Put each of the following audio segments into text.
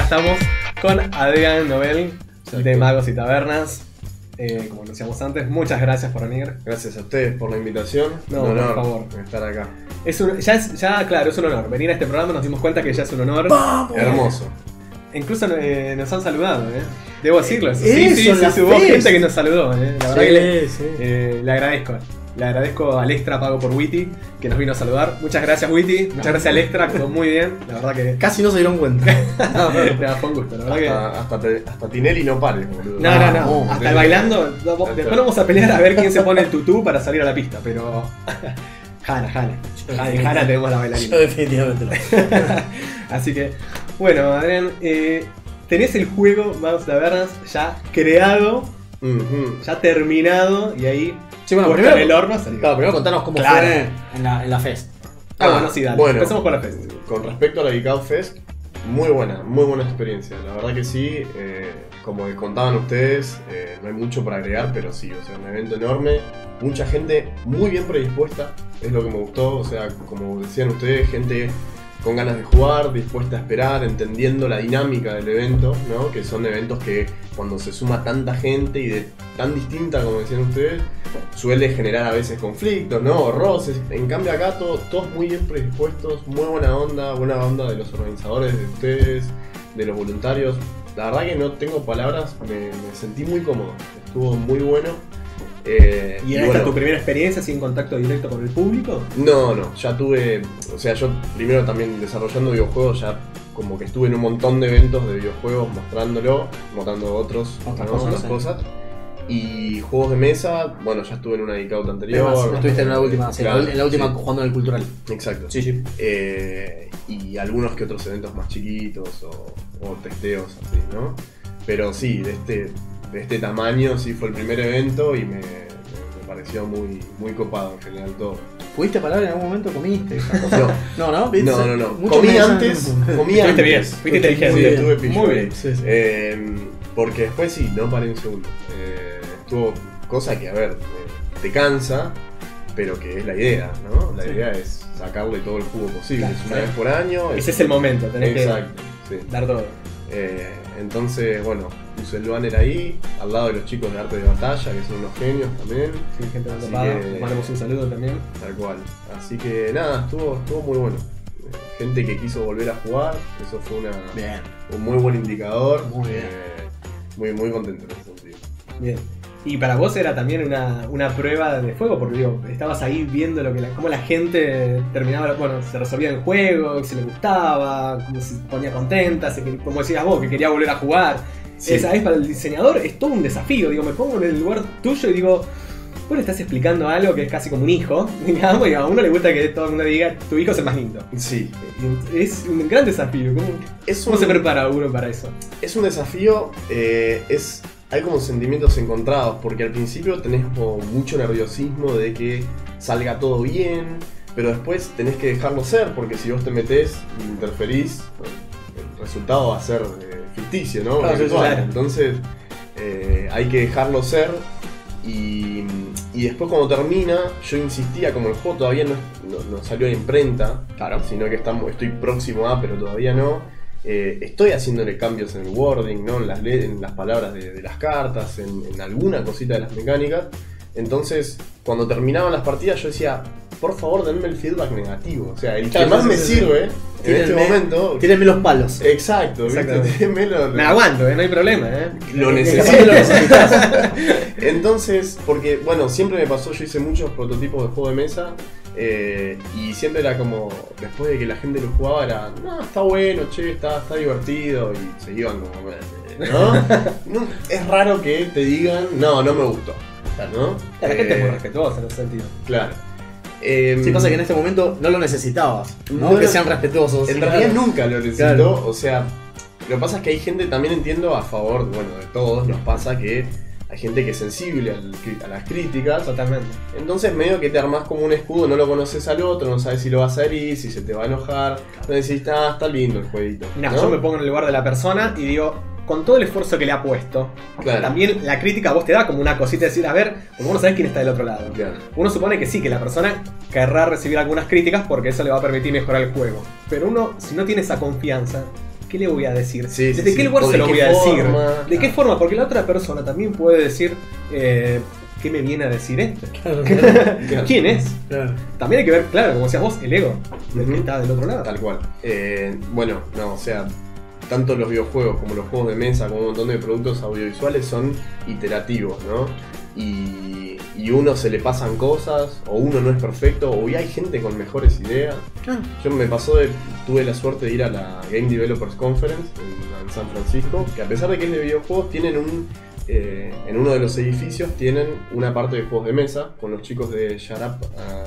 estamos con Adrián Nobel de Magos y Tabernas. Como anunciamos antes, muchas gracias por venir. Gracias a ustedes por la invitación. No, un honor por favor. estar acá. Claro, es un honor. Venir a este programa nos dimos cuenta que ya es un honor. ¡Vamos! Hermoso. Incluso nos han saludado, Debo decirlo. Eso, Sí, hubo Fest. gente que nos saludó, La verdad que Sí. le agradezco. Le agradezco al Extra pago por Witty que nos vino a saludar. Muchas gracias, Witty. Muchas gracias al Extra, quedó muy bien. La verdad que. Casi no se dieron cuenta. Fue un gusto, la verdad que. Hasta Tinelli no pares, boludo. No. No, Hasta el bailando. Después vamos a pelear a ver quién se pone el tutú para salir a la pista, pero. Hanna tenemos la Yo bailarina. definitivamente no. Así que, bueno, Adrián, tenés el juego Magos y Tabernas ya creado, ya terminado, y ahí. Sí, bueno, puesto primero, en el horno salió. claro, primero contanos cómo Claro. fue en la Fest. Bueno, sí, dale. Bueno. Empecemos con la Fest. Con respecto a la Geek Out Fest, muy buena experiencia. La verdad que sí, como contaban ustedes, no hay mucho para agregar, pero sí, o sea, un evento enorme, mucha gente muy bien predispuesta, es lo que me gustó, o sea, como decían ustedes, gente con ganas de jugar, dispuesta a esperar, entendiendo la dinámica del evento, ¿no? Que son eventos que cuando se suma tanta gente y de tan distinta, como decían ustedes, suele generar a veces conflictos, ¿no? O roces. En cambio acá todos muy bien predispuestos, muy buena onda de los organizadores, de ustedes, de los voluntarios. La verdad que no tengo palabras, me sentí muy cómodo, estuvo muy bueno. ¿Y era esta tu primera experiencia sin contacto directo con el público? No, ya tuve, o sea, yo primero también desarrollando videojuegos, ya como que estuve en un montón de eventos de videojuegos mostrando otras cosas. Y juegos de mesa, bueno, ya estuve en una Geek Out anterior. Estuviste en la última, sí, Claro, en la última sí. jugando en el cultural. Exacto. Sí. Y algunos que otros eventos más chiquitos o testeos así, ¿no? Pero sí, de este tamaño sí fue el primer evento y me pareció muy copado en general todo. ¿Pudiste parar en algún momento? ¿Comiste? No. ¿Viste? No. Mucho Comí mensaje. antes. Estuviste bien, fuiste inteligente. Sí, estuve pillo. Muy bien. Sí. Porque después sí, no paré un segundo. Estuvo cosa que, a ver, te cansa, pero que es la idea, ¿no? La idea es sacarle todo el jugo posible. Claro, es una vez por año. Ese es el momento, tenés Exacto, sí. que dar todo. Entonces, bueno, puse el banner ahí, al lado de los chicos de arte de batalla, que son unos genios también. Sí, gente Así ocupada. que- Les mandamos un saludo también. Tal cual. Así que nada, estuvo muy bueno. Gente que quiso volver a jugar, eso fue Bien. un muy buen indicador. Muy bien. Muy contento en ese sentido. Bien. Y para vos era también una prueba de fuego, porque digo, estabas ahí viendo cómo la gente terminaba, bueno, se resolvía el juego, si le gustaba, cómo se ponía contenta, como decías vos, que quería volver a jugar. Sí. Esa vez para el diseñador es todo un desafío, digo, me pongo en el lugar tuyo y digo, vos le estás explicando algo que es casi como un hijo, digamos, y a uno le gusta que todo el mundo diga, tu hijo es el más lindo. Sí. Es un gran desafío, ¿cómo se prepara uno para eso? Es un desafío, hay como sentimientos encontrados, porque al principio tenés como mucho nerviosismo de que salga todo bien, pero después tenés que dejarlo ser, porque si vos te metés y interferís, el resultado va a ser ficticio, ¿no? Claro, sí, Virtual. claro. Entonces hay que dejarlo ser y después cuando termina, yo insistía, como el juego todavía no salió a la imprenta, Claro. sino que estoy próximo a, pero todavía no. Estoy haciéndole cambios en el wording, ¿no? En las palabras de las cartas, en alguna cosita de las mecánicas. Entonces, cuando terminaban las partidas, yo decía, por favor, denme el feedback negativo. O sea, el Claro, que más sí, me sí, sirve en este Tírenme- momento. Tírenme los palos. Exacto, ¿viste? Exactamente. Tírenme Me aguanto, no hay problema, Lo necesito. necesitas. Entonces, porque, bueno, siempre me pasó, yo hice muchos prototipos de juego de mesa. Y siempre era como, después de que la gente lo jugaba, era, no, está bueno, che, está divertido. Y se iban como, ¿no? Es raro que te digan, no me gustó. ¿No? La gente es muy respetuosa en ese sentido. Claro. Sí, pasa que en este momento no lo necesitabas, ¿no? No que lo- sean respetuosos. En realidad nunca lo necesitó, Claro. o sea, lo que pasa es que hay gente, también entiendo a favor, bueno, de todos nos pasa que hay gente que es sensible a las críticas, Totalmente. entonces medio que te armás como un escudo, no lo conoces al otro, no sabes si lo vas a herir, si se te va a enojar, entonces decís, está lindo el jueguito. Mirá, ¿no? yo me pongo en el lugar de la persona y digo, con todo el esfuerzo que le ha puesto, Claro. también la crítica a vos te da como una cosita de decir, a ver, porque vos no sabés quién está del otro lado. Claro. Uno supone que sí, que la persona querrá recibir algunas críticas porque eso le va a permitir mejorar el juego. Pero uno, si no tiene esa confianza, ¿qué le voy a decir? Sí, ¿Desde sí, qué sí. lugar O se de lo qué voy a decir? forma. ¿De qué forma? Porque la otra persona también puede decir, ¿qué me viene a decir este? Claro. ¿Quién es? Claro. También hay que ver, claro, como decías vos, el ego del Ujú. que está del otro lado. Tal cual. Bueno, no, o sea, tanto los videojuegos como los juegos de mesa, como un montón de productos audiovisuales son iterativos, ¿no? Y uno se le pasan cosas, o uno no es perfecto, o hay gente con mejores ideas. Claro. Yo tuve la suerte de ir a la Game Developers Conference en San Francisco, que a pesar de que es de videojuegos, tienen en uno de los edificios tienen una parte de juegos de mesa, con los chicos de Shut Up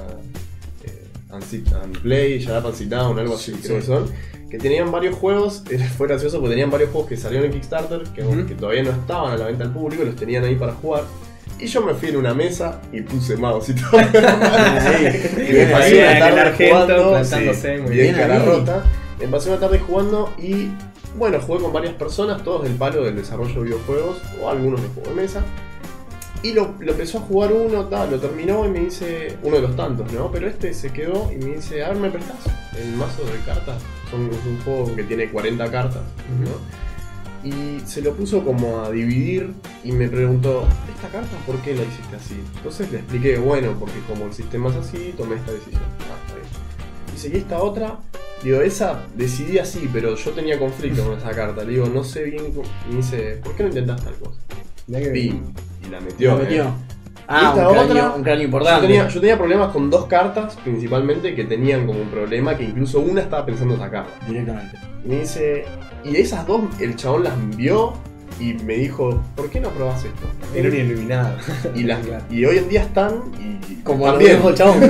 and Sit and Play, Shut Up and Sit Down, algo así, Sí, creo sí. que son. Que tenían varios juegos, fue gracioso porque tenían varios juegos que salieron en Kickstarter, que todavía no estaban a la venta al público, los tenían ahí para jugar. Y yo me fui en una mesa y puse mouse y todo. Y me pasé Ahí, una en el tarde Argento, jugando, plantándose, muy bien bien cara ahí. rota. Me pasé una tarde jugando y bueno, jugué con varias personas, todos del palo del desarrollo de videojuegos, o algunos de juego de mesa. Y lo empezó a jugar uno, lo terminó y me dice, uno de los tantos, ¿no? Pero este se quedó y me dice, a ver, ¿me prestás el mazo de cartas? Es un juego que tiene 40 cartas, ¿no? Y se lo puso como a dividir y me preguntó, ¿esta carta por qué la hiciste así? Entonces le expliqué, bueno, porque como el sistema es así, tomé esta decisión. Está bien. Dice, ¿y esta otra? Digo, esa decidí así, pero yo tenía conflicto con esa carta. Le digo, no sé bien. Y me dice, ¿por qué no intentás tal cosa? Mirá que- Pim. Y la metió. Lo metió. Y Ah, esta otra, un cráneo importante. Yo tenía problemas con dos cartas, principalmente, que tenían como un problema, que incluso una estaba pensando sacarla. Directamente. Y me dice, y esas dos, el chabón las vio y me dijo, ¿por qué no probás esto? Era un iluminado. Y hoy en día están y Como lo también. dijo el chabón.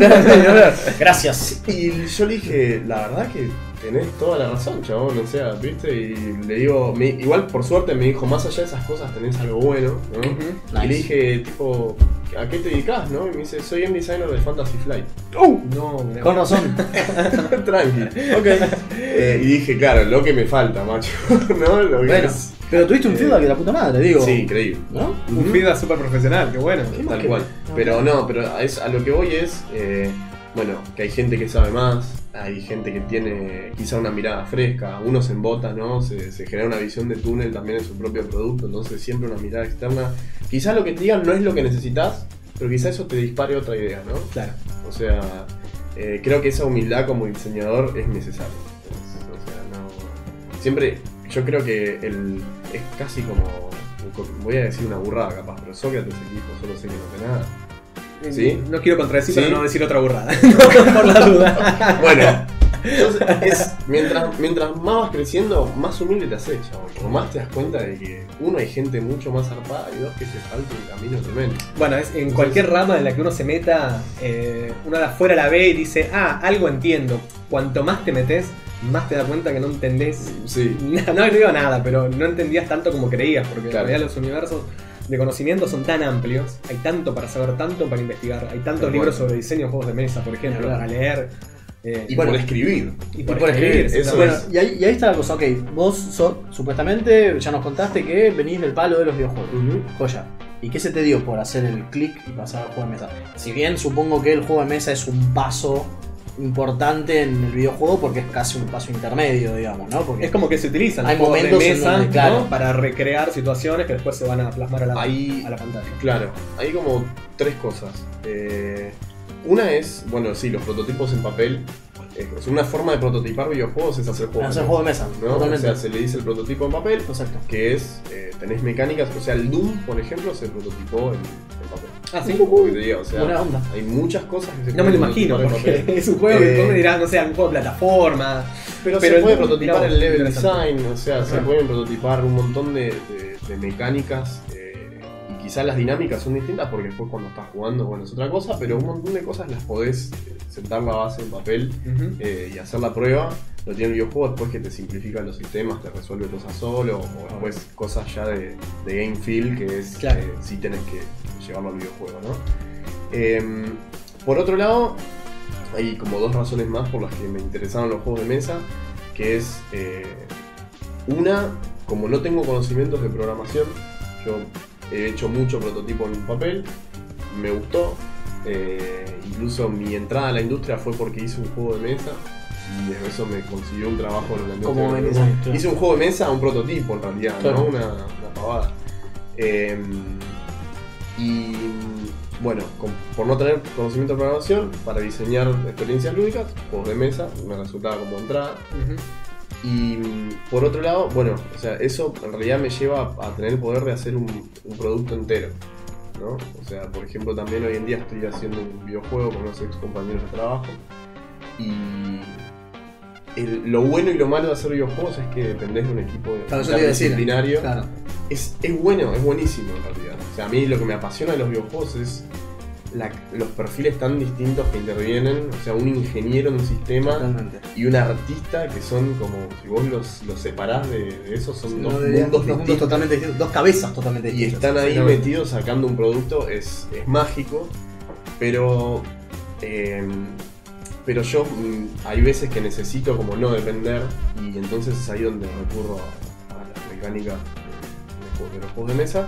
Gracias. Y yo le dije, la verdad que tenés toda la razón, chabón, o sea, ¿viste? Y le digo, igual por suerte me dijo, más allá de esas cosas tenés algo bueno, ¿no? Ujú. Y le Nice. dije, tipo, ¿a qué te dedicas, no? Y me dice, soy game designer de Fantasy Flight. No, mirá. Con razón. Tranqui, ok. Y dije, claro, lo que me falta, macho, ¿no? Lo que Bueno, es- pero tuviste un feedback de la puta madre, digo. Sí, increíble. ¿No? Un feedback súper profesional, qué bueno. ¿Qué más Tal que- cual. Pero no, pero a lo que voy es, bueno, que hay gente que sabe más, hay gente que tiene quizá una mirada fresca, uno se embota, ¿no? Se genera una visión de túnel también en su propio producto, entonces siempre una mirada externa. Quizá lo que te digan no es lo que necesitas, pero quizá eso te dispare otra idea, ¿no? Claro. O sea, creo que esa humildad como diseñador es necesaria. O sea, no. Siempre, yo creo que es casi como. Voy a decir una burrada capaz, pero Sócrates el dijo, solo sé que no sé nada. ¿Sí? No quiero contradecir, ¿Sí? pero no decir otra burrada. Por la duda. Bueno, entonces mientras más vas creciendo, más humilde te haces, chabón. O más te das cuenta de que uno, hay gente mucho más zarpada y dos, que se falta un camino tremendo. Bueno, en cualquier rama en la que uno se meta, uno de afuera la ve y dice, algo entiendo. Cuanto más te metes, más te das cuenta que no entendés. Sí. No digo nada, pero no entendías tanto como creías, porque Claro. en realidad los universos de conocimiento son tan amplios, hay tanto para saber, tanto para investigar, hay tantos Tal libros cual. sobre diseño de juegos de mesa, por ejemplo, Claro. para leer. Y Bueno, por escribir. Y por escribir, eso exactamente. Bueno, y ahí está la cosa, ok, vos supuestamente ya nos contaste que venís del palo de los videojuegos. Ujú. Joya. ¿Y qué se te dio por hacer el clic y pasar al juego de mesa? Si bien supongo que el juego de mesa es un paso importante en el videojuego porque es casi un paso intermedio, digamos, ¿no? Porque Es como que se utilizan Hay los juegos de momentos en mesa, donde, ¿no? claro. Para recrear situaciones que después se van a plasmar a la pantalla. Claro, hay como tres cosas. Una es, bueno, sí, los prototipos en papel. Es una forma de prototipar videojuegos es hacer juegos. hacer juego de mesa, ¿no? O totalmente. sea, se le dice el prototipo en papel, Exacto. que es, tenés mecánicas, o sea, el Doom, por ejemplo, se prototipó en papel. Ah, sí. Porque te digo, o sea, Buena onda. hay muchas cosas que se No me lo pueden imagino, prototipar en porque papel. es un juego que tú me Eh, dirás, no sé, un juego de plataforma. Pero Pero se el puede Doom, prototipar mirá el vos, level interesante. design, o sea, se Ajá. pueden prototipar un montón de mecánicas y quizás las dinámicas son distintas porque después cuando estás jugando, bueno, es otra cosa, pero un montón de cosas las podés sentar la base en papel Ujú. y hacer la prueba. Lo tiene el videojuego después que te simplifica los sistemas, te resuelve cosas solo, o después cosas ya de game feel, que es Claro. sí tenés que llevarlo al videojuego, ¿no? Por otro lado, hay como dos razones más por las que me interesaron los juegos de mesa, que es una, como no tengo conocimientos de programación, yo he hecho mucho prototipo en papel, me gustó, incluso mi entrada a la industria fue porque hice un juego de mesa y eso me consiguió un trabajo en la industria. Como del venís videojuego. ahí, claro. Hice un juego de mesa, un prototipo en realidad, Claro. ¿no? Una pavada. Y bueno, por no tener conocimiento de programación, para diseñar experiencias lúdicas, juegos de mesa, me resultaba como entrada. Y por otro lado, bueno, o sea, eso en realidad me lleva a tener el poder de hacer un producto entero, ¿no? O sea, por ejemplo, también hoy en día estoy haciendo un videojuego con unos ex compañeros de trabajo. Y lo bueno y lo malo de hacer videojuegos es que dependés de un equipo Claro, eso te iba a decir. disciplinario. Claro. Es bueno, es buenísimo en realidad. O sea, a mí lo que me apasiona de los videojuegos es los perfiles tan distintos que intervienen. O sea, un ingeniero en un sistema Totalmente. y un artista que son como, si vos los separás de eso, son dos Dos mundos mundos distintos. totalmente distintos, dos cabezas totalmente Y distintas. están ahí Sí, no. metidos sacando un producto, es mágico, pero yo hay veces que necesito como no depender y entonces es ahí donde recurro a las mecánicas de los juegos de mesa.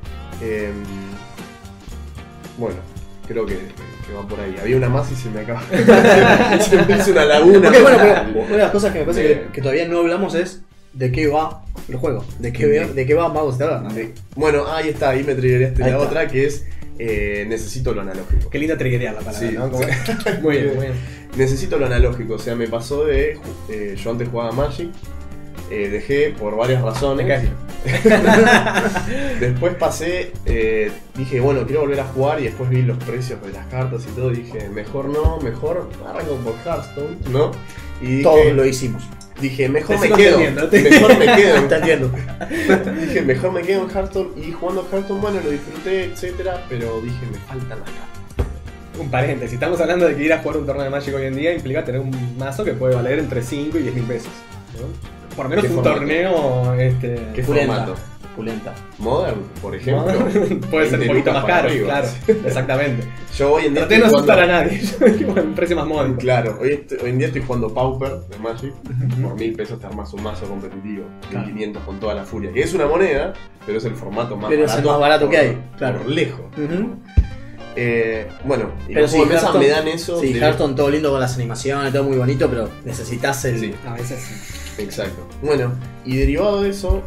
Bueno, creo que va por ahí. Había una más y se me acaba. Se me hizo una laguna. Ok, bueno, pero una de las cosas que me parece que todavía no hablamos es de qué va el juego, de qué va Magos de Taberna. Bueno, ahí está, ahí me triggereaste Ahí la está. otra que es necesito lo analógico. Qué linda triguería la palabra, Sí. ¿no? Como- muy bien, muy bien. Necesito lo analógico, o sea, me pasó de. Yo antes jugaba Magic, dejé por varias razones. Me cae. Después pasé, dije, bueno, quiero volver a jugar y después vi los precios de las cartas y todo. Y dije, mejor no, mejor arranco por Hearthstone, ¿no? Y dije, Todos lo hicimos. dije mejor Te me sigo quedo. entendiendo. Mejor me quedo. Te entiendo. Dije, mejor me quedo en Hearthstone. Y jugando Hearthstone, bueno, lo disfruté, etcétera. Pero dije, me faltan las cartas. Un paréntesis, estamos hablando de que ir a jugar un torneo de Magic hoy en día implica tener un mazo que puede valer entre 5 y 10 mil pesos, ¿no? Por lo menos ¿Qué un formato? torneo ¿Qué Pulenta. formato? Pulenta. Modern, por ejemplo. puede ser un 20 poquito lucas más para caro, arriba. claro, exactamente. Yo hoy en día Traté de no jugando- asustar a nadie, yo un precio más módico. Claro, hoy en día estoy jugando Pauper de Magic. Por 1000 pesos te armas un mazo competitivo. Claro. 1500 con toda la furia. Que es una moneda, pero es el formato más Pero barato. es el más barato que hay, por- claro. Por lejos. Bueno, y Pero los sí, juegos de mesa Hearthstone- me dan eso. Sí, de- Hearthstone todo lindo con las animaciones, todo muy bonito, pero necesitas el. Sí. A veces sí. Exacto. Bueno, y derivado de eso,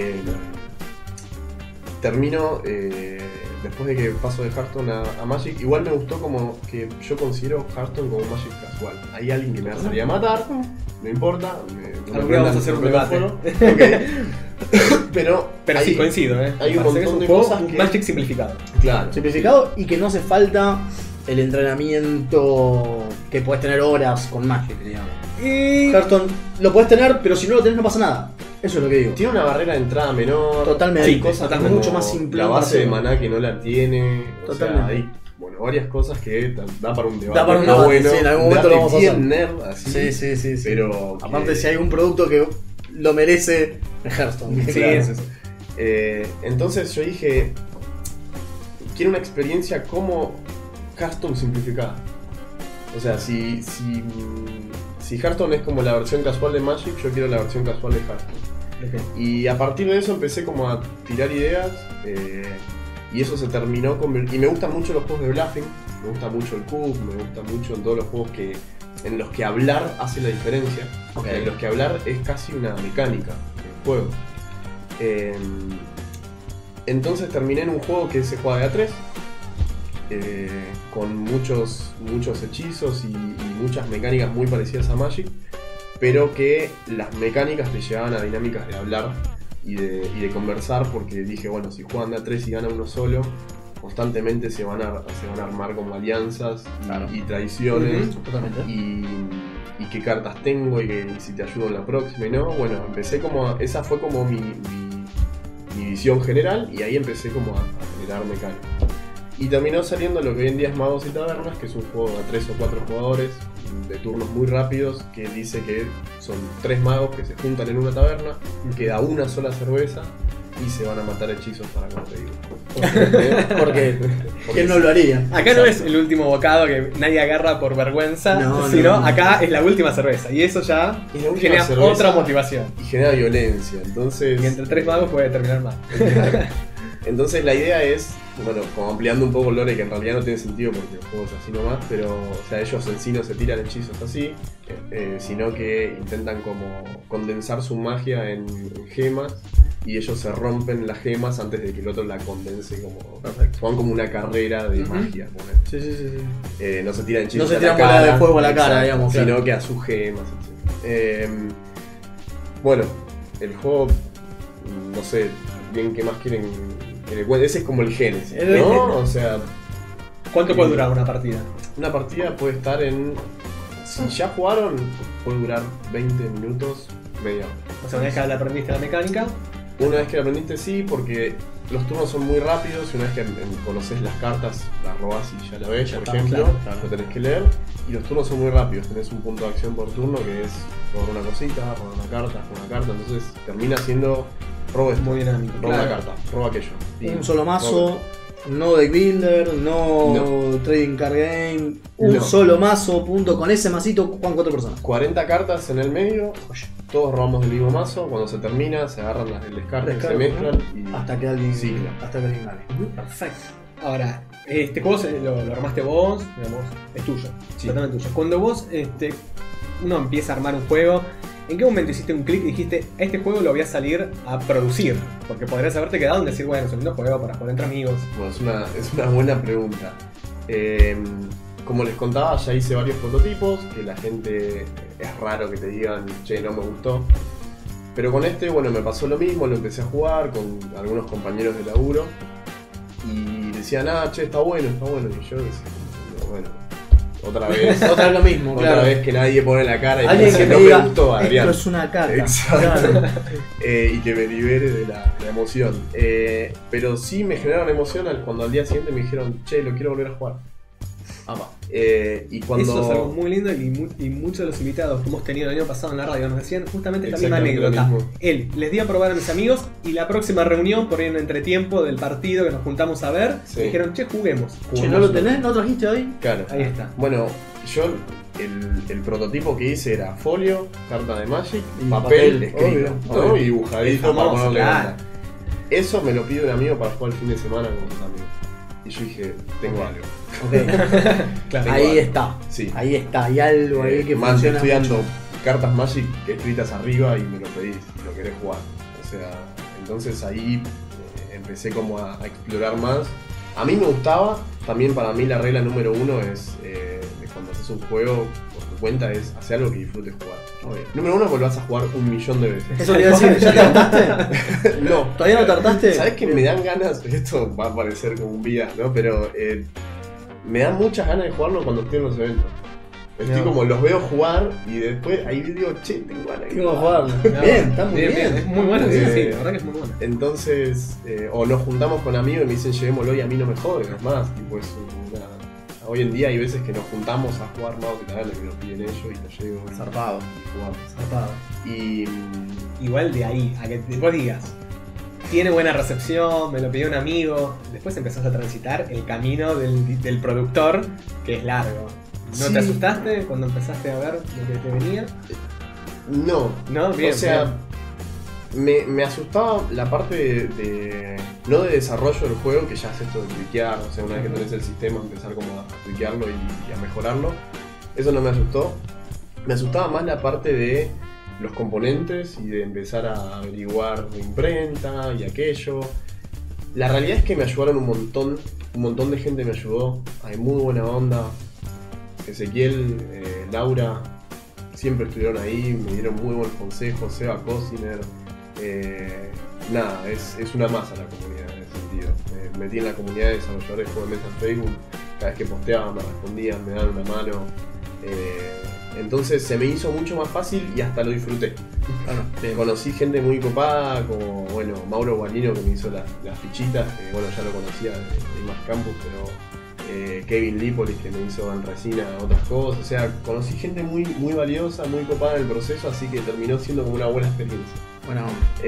termino, después de que paso de Hearthstone a Magic, igual me gustó como que yo considero Hearthstone como Magic casual. Hay alguien que me va a salir a matar, no importa. No Algún día vamos a hacer un debate. Ok. Pero Pero sí, hay- coincido, hay un Parece que es montón de juego, cosas un que- Magic simplificado. Claro. Simplificado y que no hace falta el entrenamiento que puedes tener horas con Magic, digamos. Y... Hearthstone lo puedes tener, pero si no lo tenés no pasa nada. Eso es lo que digo. Tiene una barrera de entrada menor. Totalmente. Hay cosas Totalmente. como Mucho más simple la para base de hacerlo. maná que no la tiene. Totalmente. O sea, hay varias cosas que da para un debate. Da para un Está debate, sí, en algún momento lo vamos a bien hacer. nerd, así. Sí. Pero Aparte, que- si hay un producto que lo merece, es Hearthstone. Sí, Claro. sí, sí. Entonces yo dije, quiero una experiencia como Hearthstone simplificada. O sea, si Hearthstone es como la versión casual de Magic, yo quiero la versión casual de Hearthstone. Ok. Y a partir de eso empecé como a tirar ideas y eso se terminó y me gustan mucho los juegos de bluffing, me gusta mucho el cube, me gusta mucho en todos los juegos en los que hablar hace la diferencia, Ok. en los que hablar es casi una mecánica del juego. Entonces terminé en un juego que se juega de A3, con muchos hechizos y muchas mecánicas muy parecidas a Magic, pero que las mecánicas te llevaban a dinámicas de hablar y de conversar, porque dije, bueno, si juegan de A3 y gana uno solo, constantemente se van a armar como alianzas y traiciones. Ujú, totalmente. Y qué cartas tengo y si te ayudo en la próxima y no. Bueno, empecé como. Esa fue como mi visión general y ahí empecé como a generar mecánicas. Y terminó saliendo lo que hoy en día es Magos y Tabernas, que es un juego de 3 o 4 jugadores, de turnos muy rápidos, que dice que son 3 magos que se juntan en una taberna, queda una sola cerveza y se van a matar hechizos para conseguirlo. Porque Porque ¿quién no lo haría? Acá no es el último bocado que nadie agarra por vergüenza, No, sino no. acá es la última cerveza. Y eso ya Es la última genera cerveza. otra motivación. Y genera violencia, entonces... Y entre 3 magos puede terminar mal. Entonces la idea es bueno, como ampliando un poco el lore, que en realidad no tiene sentido porque el juego es así nomás, pero o sea, ellos en sí no se tiran hechizos así, sino que intentan como condensar su magia en gemas y ellos se rompen las gemas antes de que el otro la condense como... Perfecto. Juegan como una carrera de magia. Sí. No se tiran hechizos No se a tiran la bola cara, de fuego a la cara, exacto, digamos, sino claro. que a sus gemas, etc. Bueno, el juego, no sé bien qué más quieren que le cuente. Ese es como el génesis, ¿no? O sea, ¿Cuánto puede durar una partida? una partida puede estar en... Si ya jugaron, puede durar 20 minutos, media hora. O sea, una vez que le aprendiste la mecánica, Una vez que la aprendiste, sí, porque los turnos son muy rápidos y una vez que conoces las cartas, las robás y ya la ves, Ya por está, ejemplo, claro. lo tenés que leer. Y los turnos son muy rápidos, tenés un punto de acción por turno que es robar una cosita, robar una carta, entonces termina siendo robo esto, muy dinámico. roba Claro. una carta, roba aquello. Y Un solo mazo, roba- no deck builder, no trading card game, un No. solo mazo, punto. Con ese masito juegan 4 personas. 40 cartas en el medio, todos robamos del mismo mazo, cuando se termina se agarran las del descarte, se Descarte, mezclan y Hasta que alguien, cicla. hasta que alguien gane. Perfecto. Ahora, este juego lo armaste vos, digamos, es tuyo, Sí. totalmente tuyo. Cuando vos uno empieza a armar un juego, ¿en qué momento hiciste un clic y dijiste, este juego lo voy a salir a producir? Porque podrías haberte quedado en decir, bueno, es un lindo juego para jugar entre amigos. Bueno, es una buena pregunta. Como les contaba, ya hice varios prototipos, que la gente es raro que te digan, che, no me gustó. Pero con este, bueno, me pasó lo mismo, lo empecé a jugar con algunos compañeros de laburo y decían, che, está bueno. Y yo decía, bueno, otra vez, Otra vez lo mismo, otra claro. vez que nadie pone la cara y Alguien dice, que me no diga, me gustó, Adrián. esto es una caca. Exacto. Claro. Y que me libere de la emoción. Pero sí me generaron emoción cuando al día siguiente me dijeron, che, lo quiero volver a jugar. Y cuando... Eso es algo muy lindo y muchos de los invitados que hemos tenido el año pasado en la radio nos decían justamente esta misma Exactamente lo anécdota. mismo. Él les di a probar a mis amigos y la próxima reunión, por ahí en entretiempo del partido que nos juntamos a ver, Sí. me dijeron, che, juguemos. Che, ¿no lo tenés? ¿No trajiste hoy? Claro. Ahí está. Bueno, yo el prototipo que hice era folio, carta de Magic, Y papel, papel, escrito, obvio, ¿no? obvio. Y dibujadito El para famoso, ponerle claro. onda. Eso me lo pide un amigo para jugar el fin de semana con sus amigos. Y yo dije, tengo Ok. algo. Ok. Claro. Tengo Ahí algo. está. Sí. Ahí está. Hay algo ahí que Más funciona estoy dando mucho. cartas Magic escritas arriba y me lo pedís, y lo querés jugar. O sea, entonces ahí empecé como a explorar más. A mí me gustaba, también para mí la regla número uno es de cuando haces un juego por tu cuenta es hacer algo que disfrutes jugar. Número uno, porque lo vas a jugar 1.000.000 de veces. Eso te iba a decir, ¿ya te hartaste? No. ¿Todavía no te hartaste? ¿Sabes que me dan ganas? Esto va a parecer como un vía, ¿no? Pero me dan muchas ganas de jugarlo cuando estoy en los eventos. Estoy No. como los veo jugar y después ahí digo, che, tengo ganas de Quiero jugar. jugarlo. Bien, está muy bien. Es muy bueno, sí, Eh, sí, la verdad que es muy bueno. Entonces, o nos juntamos con amigos y me dicen llevémoslo y a mí no me joden, es más, tipo, hoy en día hay veces que nos juntamos a jugar Mouse y tal, que me lo piden ellos y lo llevo y Zarpado. jugamos. Zarpado. Y Igual de ahí, a que vos digas, tiene buena recepción, me lo pidió un amigo, después empezás a transitar el camino del productor, que es largo. ¿No Sí. te asustaste cuando empezaste a ver lo que te venía? no, No, bien. o sea, bien. me asustaba la parte no de desarrollo del juego, que ya es esto de cliquear, o sea, una vez que tenés el sistema, empezar como a cliquearlo y a mejorarlo. Eso no me asustó. Me asustaba más la parte de los componentes y de empezar a averiguar imprenta y aquello. La realidad es que me ayudaron un montón de gente me ayudó, hay muy buena onda. Ezequiel, Laura, siempre estuvieron ahí, me dieron muy buenos consejos, Seba Cosiner. Nada, es una masa la comunidad en ese sentido. Me metí en la comunidad de desarrolladores de juegos de mesa en Facebook, cada vez que posteaba me respondían, me daban una mano. Entonces se me hizo mucho más fácil y hasta lo disfruté. Conocí gente muy copada, como bueno, Mauro Guanino que me hizo las fichitas, que bueno, ya lo conocía de Image Campus, pero Kevin Lipolis que me hizo en resina otras cosas. O sea, conocí gente muy, muy valiosa, muy copada en el proceso, así que terminó siendo como una buena experiencia. Bueno,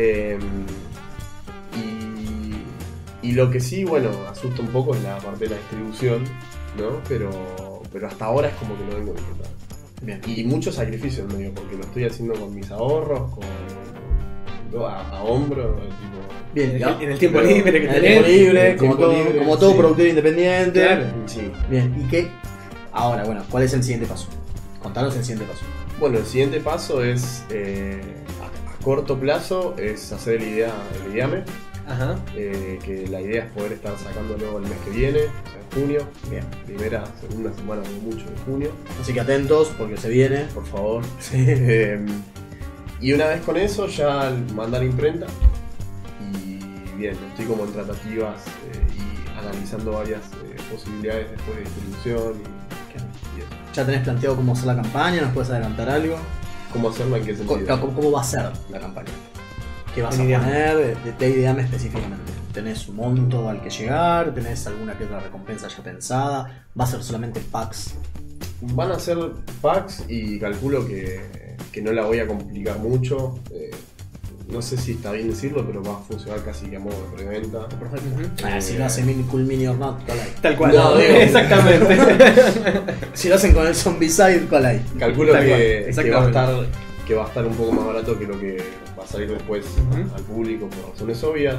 Y lo que sí, bueno, asusta un poco es la parte de la distribución, ¿no? Pero hasta ahora es como que lo vengo disfrutando. bien. Y mucho sacrificio en medio, porque lo estoy haciendo con mis ahorros, a hombro, tipo, Bien, en el tiempo libre que en el tenés. tiempo libre, el como tiempo todo, libre, como todo sí. productor independiente. Claro. Sí. Bien, ¿y qué? Ahora, bueno, ¿cuál es el siguiente paso? Contanos el siguiente paso. Bueno, el siguiente paso es, a corto plazo, es hacer el ideame, Ajá. que la idea es poder estar sacándolo el mes que viene, o sea, en junio, Bien. primera, segunda semana como mucho de junio, Así que atentos, porque se viene. por favor. Sí. Y una vez con eso ya mandar imprenta y bien, estoy como en tratativas y analizando varias posibilidades después de distribución y eso. ¿Ya tenés planteado cómo hacer la campaña? ¿Nos puedes adelantar algo? ¿Cómo hacerlo? ¿En qué sentido? ¿Cómo va a ser la campaña? ¿Qué vas a En Ideame. poner? De Ideame específicamente. ¿Tenés un monto al que llegar? ¿Tenés alguna que otra recompensa ya pensada? ¿Va a ser solamente packs? Van a ser packs y calculo que no la voy a complicar mucho. No sé si está bien decirlo, pero va a funcionar casi que a modo de preventa. Perfecto. Ujú. Si lo hacen Cool Mini or Not, ¿cuál hay? Tal cual. No, digo- Exactamente. Si lo hacen con el Zombicide, ¿cuál hay? Calculo Tal cual, que exactamente. va a estar un poco más barato que lo que va a salir después Ujú. al público por razones obvias.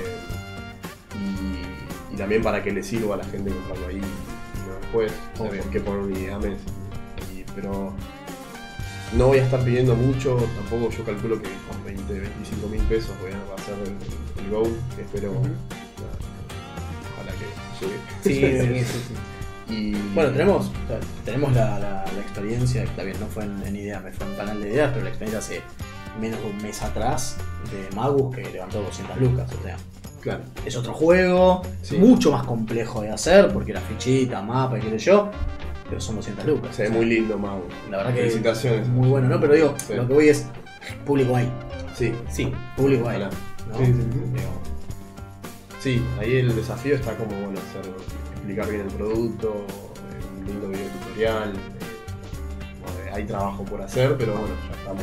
Y también para que le sirva a la gente comprarlo ahí y no después. O sea, Obvio. por qué poner un ideame. Pero no voy a estar pidiendo mucho, tampoco yo calculo que con 20, 25 mil pesos voy a hacer el Go, que espero, Ujú. ojalá que llegue. Sí, sí, sí. Y Bueno, tenemos la experiencia, está bien, no fue en Ideame, fue en Panel de Ideas, pero la experiencia hace menos de un mes atrás de Magus que levantó 200 lucas, o sea, claro, es otro juego, Sí. mucho más complejo de hacer, porque la fichita, mapa y qué sé yo, pero son 200 lucas. se ve muy lindo, Mau. La verdad que Felicitaciones. muy bueno, ¿no? Pero digo, Sí. lo que voy es público ahí, Sí, Sí. público ahí, ojalá. ¿no? Sí, sí, sí. Digo, Sí, ahí el desafío está como, bueno, explicar bien el producto, un lindo video tutorial. Bueno, hay trabajo por hacer, pero bueno, ya estamos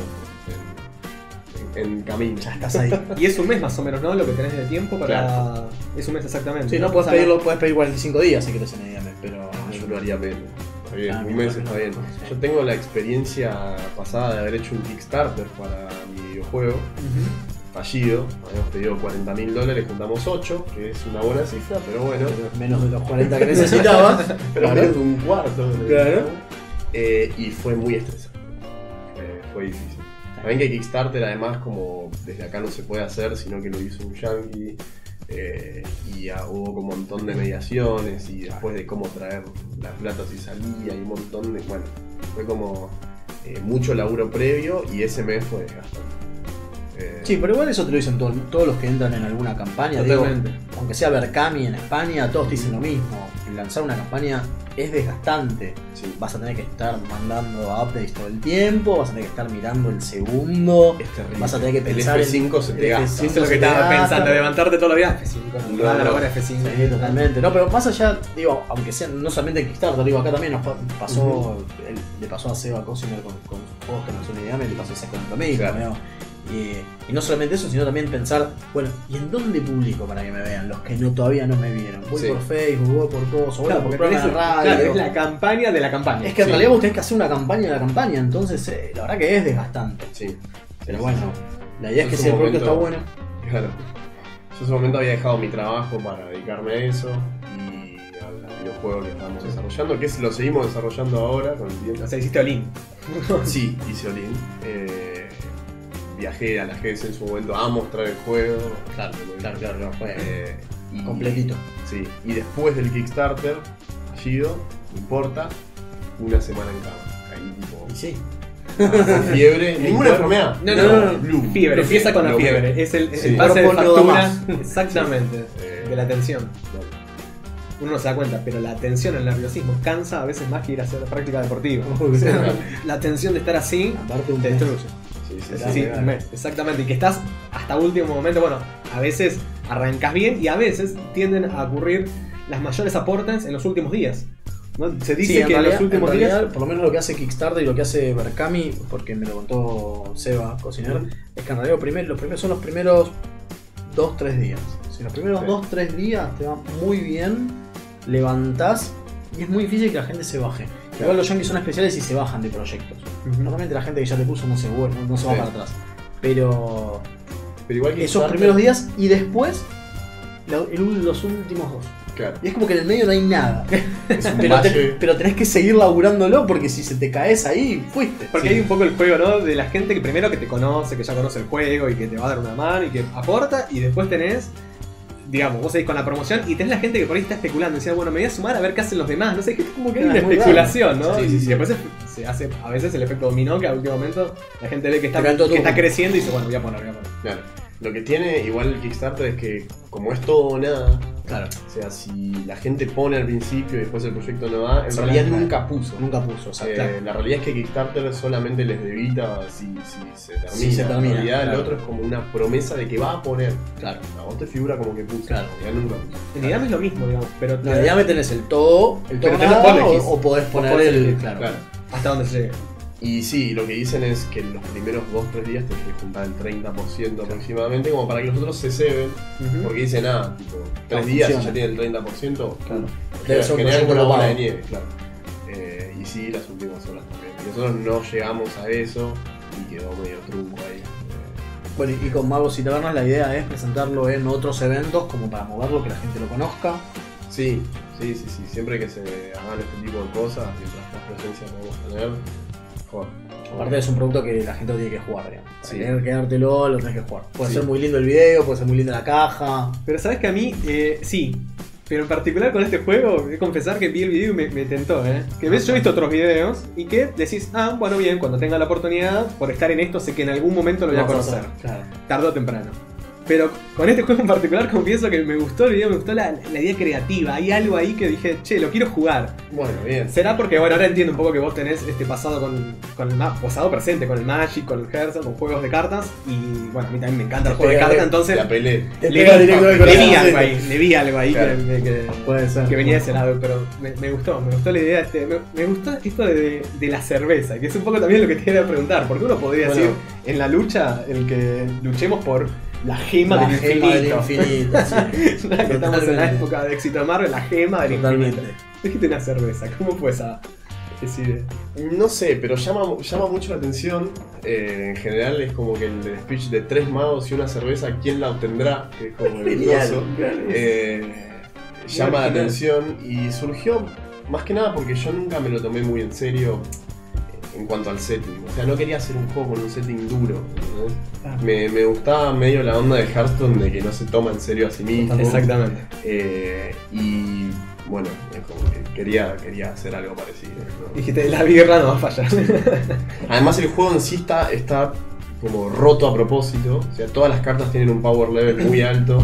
en camino. ya estás ahí. Y es un mes más o menos, ¿no? Lo que tenés de tiempo para. Claro. Es un mes exactamente. Sí, no Vas puedes a- pedir 45 días si quieres en Ideame, pero Yo lo haría menos. Está bien, Ah, un mes bien, está bien. sí. Yo tengo la experiencia pasada de haber hecho un Kickstarter para mi videojuego, Ujú. fallido. Habíamos pedido $40.000, juntamos 8, que es una buena cifra, pero bueno. menos de los 40 que necesitabas. Pero Claro. menos de un cuarto. Claro. Y fue muy estresante. Fue difícil. También que Kickstarter además como desde acá no se puede hacer, sino que lo hizo un yankee. Y hubo como un montón de mediaciones y después de cómo traer la plata si salía y un montón de... Bueno, fue como mucho laburo previo y ese mes fue desgastante. Sí, pero igual eso te lo dicen todos los que entran en alguna campaña. Digo, Totalmente. aunque sea Berkami en España, todos te dicen lo mismo. Lanzar una campaña es desgastante. Sí. Vas a tener que estar mandando updates todo el tiempo, vas a tener que estar mirando el segundo. Es terrible. Vas a tener que pensar el F5 se te el gasta. Eso F5 es lo que se te estaba gasta. pensando, levantarte todos los días. F5, No, no, no. ahora F5. Sí, totalmente. No, pero más allá, digo, aunque sea no solamente en Kickstarter, digo, acá también nos pasó, le pasó a Seba Cosiner con sus juegos que no son ideales, le pasó exactamente lo mismo. Claro. ¿no? Y no solamente eso, sino también pensar, bueno, ¿y en dónde publico para que me vean los que todavía no me vieron? Voy Sí. por Facebook, voy por cosas, voy Claro, por porque programas de tenés- radio. claro, es la campaña de la campaña. Es que en Sí. realidad vos tenés que hacer una campaña de la campaña, entonces la verdad que es desgastante. Sí. Pero Sí, bueno, sí, la idea es que Es si el un producto está momento- bueno. Claro. Yo en ese momento había dejado mi trabajo para dedicarme a eso y al videojuego que estábamos desarrollando, que lo seguimos desarrollando ahora con el tiempo. O sea, hiciste Olin. Sí, hice Olin. Viajé a la GS en su momento a mostrar el juego. Claro, fue y- completito. Sí, y después del Kickstarter, fallido, no importa, una semana en cama. Caí tipo. Y sí. Con fiebre, ninguna enfermedad. No. Blue. Fiebre, empieza con la Lo que- fiebre. Es el Sí. pase de Cuerpo no da factura. Exactamente. De la tensión. Uno no se da cuenta, pero la tensión, el nerviosismo cansa a veces más que ir a hacer práctica deportiva. O sea, la tensión de estar así Aparte un te mes. destruye. Sí, sí, Claro. sí. Sí, un mes, exactamente. Y que estás hasta último momento. Bueno, a veces arrancas bien y a veces tienden a ocurrir las mayores aportes en los últimos días. ¿No? Se dice Sí, en que en realidad- los últimos en realidad, días. por lo menos lo que hace Kickstarter y lo que hace Berkami, porque me lo contó Seba Cociner, es que en realidad los primeros son los primeros 2-3 días. Si los primeros Sí. 2-3 días te va muy bien, levantás y es muy difícil que la gente se baje. Igual los yankees son especiales y se bajan de proyectos. Ujú. Normalmente la gente que ya te puso no se va Sí. para atrás. Pero Pero igual que esos Kickstarter- primeros días y después los últimos 2. Claro. Y es como que en el medio no hay nada. Es un Pero, valle. pero tenés que seguir laburándolo porque si se te caes ahí, fuiste. Porque Sí. hay un poco el juego, ¿no? De la gente que primero que te conoce, que ya conoce el juego y que te va a dar una mano y que aporta, y después tenés, digamos, vos seguís con la promoción y tenés la gente que por ahí está especulando. Decía, bueno, me voy a sumar a ver qué hacen los demás. No sé, es como que hay Claro, una es muy especulación, ¿no? Sí, sí, Y sí. después se hace a veces el efecto dominó, que a último momento la gente ve que está, Te cae todo que está turno. creciendo y dice, bueno, voy a poner. Claro. Lo que tiene igual el Kickstarter es que, como es todo o nada, Claro. o sea, si la gente pone al principio y después el proyecto no va, en Sí, realidad claro. nunca puso. Nunca puso, o sea, claro. La realidad es que Kickstarter solamente les debita si se termina. Si se termina, En realidad claro. el otro es como una promesa de que va a poner. Claro. A vos te figura como que puso. Claro. En realidad nunca puso. En Idam es lo mismo, digamos, pero No, ya me tenés el todo Pero tenés- nada, vos elegís. o podés poner podés el. elegir, Claro. Claro. hasta donde se llegue. Y sí, lo que dicen es que en los primeros 2-3 días tenés que juntar el 30% aproximadamente, como para que los otros se ceben. Porque dicen, tipo, 3 No días y funciona. ya tienen el 30%. Claro. Debe ser un Generan proyecto una bola de copado. nieve, claro. Y sí, las últimas horas también. Y nosotros no llegamos a eso y quedó medio trunco ahí. Bueno, y con Magos y Tabernas la idea es presentarlo en otros eventos como para moverlo, que la gente lo conozca. Sí, siempre que se hagan este tipo de cosas, mientras más presencia podemos tener, mejor. Aparte es un producto que la gente lo tiene que jugar, digamos. Para Sí. tener que dártelo, lo tenés que jugar. Puede Sí. ser muy lindo el video, puede ser muy linda la caja. Pero sabes que a mí, sí. Pero en particular con este juego, voy a confesar que vi el video y me tentó, ¿eh? Que ves, yo he visto otros videos y que decís, bueno, bien, cuando tenga la oportunidad, por estar en esto, sé que en algún momento lo voy a conocer. Claro. Tarde o temprano. Pero con este juego en particular confieso que me gustó el video, me gustó la idea creativa. Hay algo ahí que dije, che, lo quiero jugar. Bueno, bien. Será porque, bueno, ahora entiendo un poco que vos tenés este pasado con el pasado presente, con el Magic, con el Hearthstone, con juegos de cartas. Y bueno, a mí también me encanta el juego de cartas, entonces La pelé. Te le pega vi, directo del le vi corazón. algo ahí, le vi algo ahí Claro. Puede ser. que venía de ese lado, pero me gustó la idea, me gustó esto de la cerveza, que es un poco también lo que te iba a preguntar, porque uno podría Bueno. decir en la lucha, el que luchemos por la gema La del gema del infinito. infinito, sí. Ya que estamos en la Totalmente. época de éxito de Marvel, la gema del Totalmente. infinito. Dijiste una cerveza, ¿cómo fue esa idea? No sé, pero llama mucho la atención. En general es como que el speech de 3 magos y una cerveza, ¿quién la obtendrá? Que es como el Genial. grosso. Llama la atención y surgió más que nada porque yo nunca me lo tomé muy en serio en cuanto al setting. O sea, no quería hacer un juego con un setting duro. ¿entendés? Ah. Me gustaba medio la onda de Hearthstone de que no se toma en serio a sí mismo. Exactamente. Y bueno, es como que quería hacer algo parecido. ¿no? Dijiste, la birra no va a fallar. Además el juego en sí está como roto a propósito. O sea, todas las cartas tienen un power level muy alto.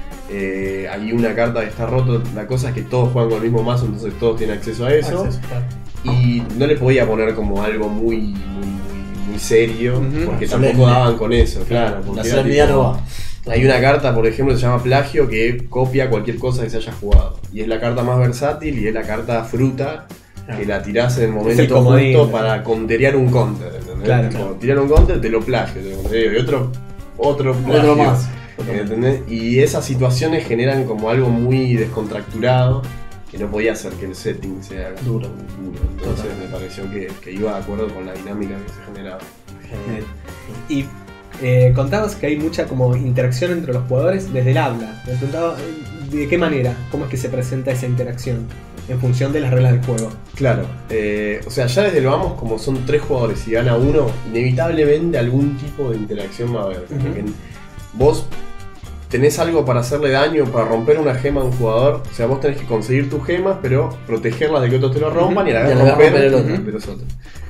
Hay una carta que está roto. La cosa es que todos juegan con el mismo mazo, entonces todos tienen acceso a eso. Y no le podía poner como algo muy serio, Ujú. porque Solemne. tampoco daban con eso, claro. La porque era solemnidad tipo- no va. Hay una carta, por ejemplo, que se llama Plagio, que copia cualquier cosa que se haya jugado. Y es la carta más versátil y es la carta fruta, que la tirás en el el momento comodín. justo para counterear un counter, ¿entendés? Claro, Como claro. tirar un counter, te lo plagio, te lo countereo, y otro plagio. Otro más. ¿Entendés? Y esas situaciones generan como algo muy descontracturado que no podía hacer que el setting sea Duro. Entonces Totalmente. me pareció que iba de acuerdo con la dinámica que se generaba. Genial. Y contabas que hay mucha como interacción entre los jugadores desde el habla. Me preguntaba de qué manera, cómo es que se presenta esa interacción en función de las reglas del juego. Claro, o sea, ya desde el vamos, como son 3 jugadores y gana uno, inevitablemente algún tipo de interacción va a haber. Ujú. Porque vos tenés algo para hacerle daño, para romper una gema a un jugador, o sea, vos tenés que conseguir tus gemas, pero protegerlas de que otros te lo rompan y a la Y vez a la vez romper romper el otro. de los otros.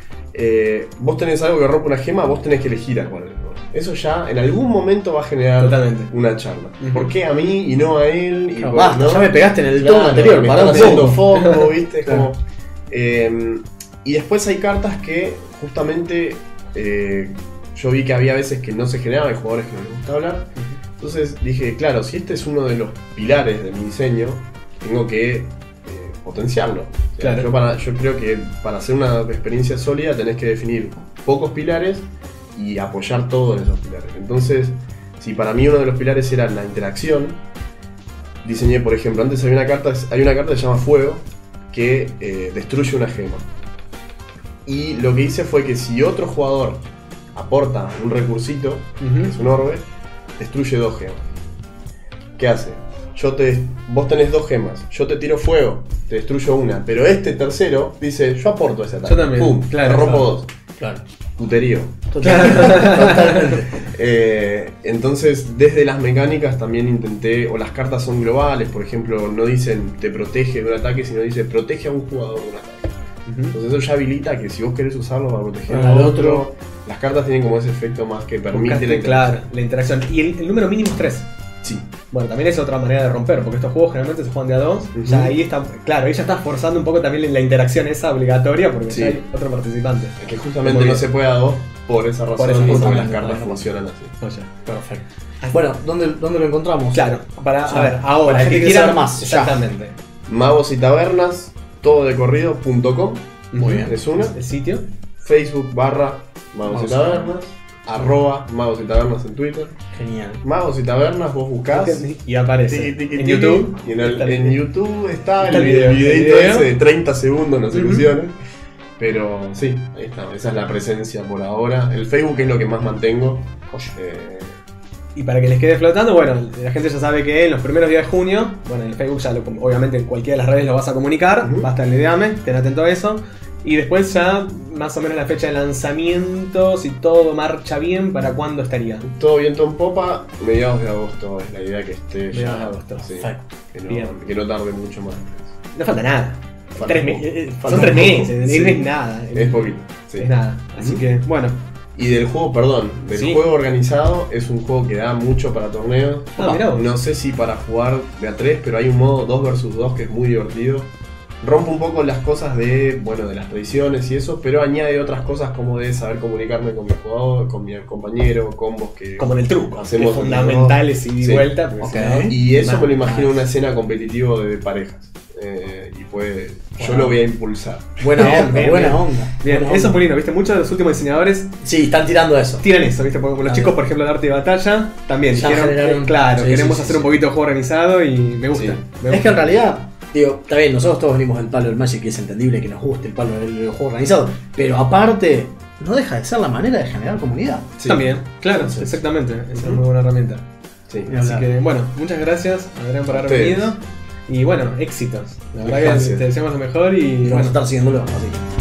Vos tenés algo que rompe una gema, vos tenés que elegir a cuál. Eso ya en algún momento va a generar Totalmente. una charla. Ujú. ¿Por qué a mí y no a él? Y Claro, por- basta, ¿no? ya me pegaste en el Claro, tono anterior, me pará están un haciendo poco. foco, ¿viste? Es Claro. como, y después hay cartas que justamente yo vi que había veces que no se generaban, hay jugadores que no les gusta hablar. Entonces dije, claro, si este es uno de los pilares de mi diseño, tengo que potenciarlo. O sea, Claro. yo creo que para hacer una experiencia sólida tenés que definir pocos pilares y apoyar todo en esos pilares. Entonces, si para mí uno de los pilares era la interacción, diseñé, por ejemplo, antes hay una carta que se llama Fuego, que destruye una gema. Y lo que hice fue que si otro jugador aporta un recursito, que es un orbe, destruye 2 gemas. ¿Qué hace? Vos tenés 2 gemas, yo te tiro fuego, te destruyo una, pero este tercero dice, yo aporto ese ataque. Yo también, ¡Pum! claro, te rompo claro. 2. Claro. Puterío. Totalmente. Entonces, desde las mecánicas también intenté, o las cartas son globales, por ejemplo, no dicen te protege de un ataque, sino dice protege a un jugador de un ataque. Entonces eso ya habilita que si vos querés usarlo para proteger Al al otro. otro, las cartas tienen como ese efecto más que permite la Claro, la interacción. Y el número mínimo es 3. Sí. Bueno, también es otra manera de romper, porque estos juegos generalmente se juegan de a 2. Ujú. Ya ahí está, claro, ahí ya está forzando un poco también la interacción esa obligatoria, porque Sí. ya hay otro participante. Es que justamente Muy no bien. se puede a 2 por esa razón, eso, porque justamente, las cartas bueno. funcionan así. Oye. Perfecto. Bueno, ¿dónde lo encontramos? Claro, para, Ya. a ver, ahora, Para el que que quiera quiera saber más, ya. exactamente. Magos y tabernas, todo de corrido.com. Muy bien. Es una. El sitio. Facebook / Magos y Tabernas. @ Magos y Tabernas en Twitter. Genial. Magos y Tabernas, vos buscás. Y aparece. Tiqui, tiqui, En tiqui, YouTube. Y está en YouTube está está el el video. videito El video. ese de 30 segundos, no se Ujú. ilusionen. Pero sí, ahí está. Esa es la presencia por ahora. El Facebook es lo que más mantengo. Y para que les quede flotando, bueno, la gente ya sabe que en los primeros días de junio, bueno, en el Facebook ya obviamente en cualquiera de las redes lo vas a comunicar, Ujú. va a estar el ideame, ten atento a eso. Y después ya más o menos la fecha de lanzamiento, si todo marcha bien, ¿para cuándo estaría? Todo viento en popa, mediados de agosto es la idea que esté Mediados ya. de agosto. Sí, Perfecto. Bien. que no tarde mucho más. No falta nada. Falta 3 poco. meses. Falta Son 3 poco. meses, Sí. no es nada. Es poquito. Sí. Es nada. Así Ujú. que, bueno. Y del juego, perdón, del Sí. juego organizado es un juego que da mucho para torneos. Ah, mirá vos. No sé si para jugar de a 3, pero hay un modo 2 vs 2 que es muy divertido. Rompe un poco las cosas de las tradiciones y eso, pero añade otras cosas como de saber comunicarme con mi jugador, con mi compañero, combos que Como en el truco. hacemos que es fundamental es ida y Sí. vuelta. porque Ok. si no- Y eso me lo imagino Nice. una escena competitiva de parejas. Y pues yo Wow. lo voy a impulsar. Buena Bien, onda, bien, buena bien. onda. Bien, buena eso es onda. muy lindo, ¿viste? Muchos de los últimos diseñadores Sí, están tirando eso. tiran eso, ¿viste? Porque los Está chicos, bien. por ejemplo, de arte y batalla, también Ya dijeron, generaron- claro, sí, queremos sí, hacer sí, un poquito de juego organizado y me gusta. Sí. me Es gusta. que en realidad, digo, está bien, nosotros todos venimos del palo del Magic y es entendible que nos guste el palo del juego organizado, pero aparte, no deja de ser la manera de generar comunidad. Sí. También, claro, Entonces, exactamente. Esa es ujú. una muy buena herramienta. Sí. Ni Así hablar. que, bueno, muchas gracias, Adrián, por haber Ustedes. venido. Y bueno, éxitos. La verdad Gracias. que te deseamos lo mejor y Y vamos a bueno, estar siguiéndolo, así que.